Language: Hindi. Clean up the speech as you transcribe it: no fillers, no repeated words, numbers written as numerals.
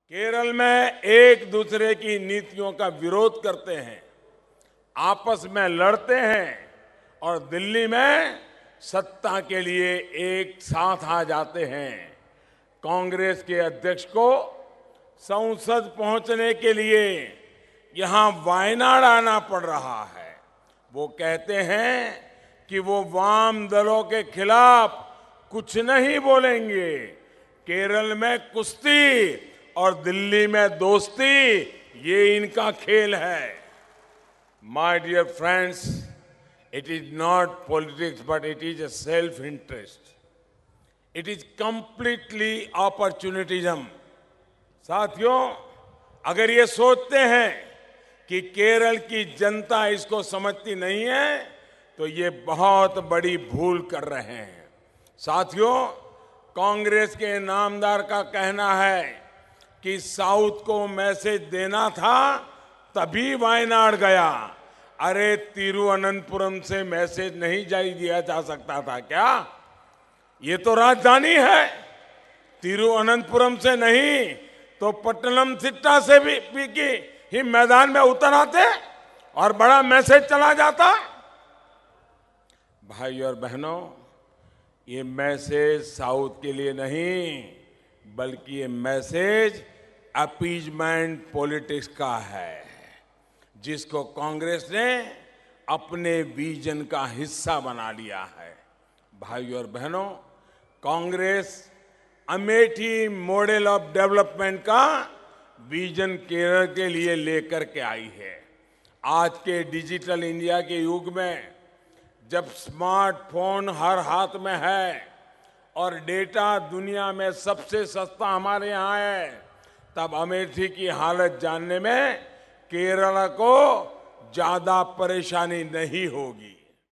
केरल में एक दूसरे की नीतियों का विरोध करते हैं, आपस में लड़ते हैं और दिल्ली में सत्ता के लिए एक साथ आ जाते हैं। कांग्रेस के अध्यक्ष को संसद पहुंचने के लिए यहां वायनाड आना पड़ रहा है। वो कहते हैं कि वो वाम दलों के खिलाफ कुछ नहीं बोलेंगे। केरल में कुश्ती और दिल्ली में दोस्ती, ये इनका खेल है। My dear friends, it is not politics, but it is a self-interest. It is completely opportunism. साथियों, अगर ये सोचते हैं कि केरल की जनता इसको समझती नहीं है, तो ये बहुत बड़ी भूल कर रहे हैं। साथियों, कांग्रेस के नामदार का कहना है कि साउथ को मैसेज देना था, तभी वायनाड गया। अरे तिरुवनंतपुरम से मैसेज नहीं जारी दिया जा सकता था क्या? ये तो राजधानी है। तिरुवनंतपुरम से नहीं तो पट्टनमथिट्टा से भी ही मैदान में उतर आते और बड़ा मैसेज चला जाता। भाई और बहनों, ये मैसेज साउथ के लिए नहीं, बल्कि ये मैसेज अपीजमेंट पॉलिटिक्स का है, जिसको कांग्रेस ने अपने विजन का हिस्सा बना लिया है। भाइयों और बहनों, Congress Amethi model of development का विजन केरल के लिए लेकर के आई है। आज के डिजिटल इंडिया के युग में, जब स्मार्टफोन हर हाथ में है और डेटा दुनिया में सबसे सस्ता हमारे यहाँ है, तब अमेठी की हालत जानने में केरल को ज्यादा परेशानी नहीं होगी।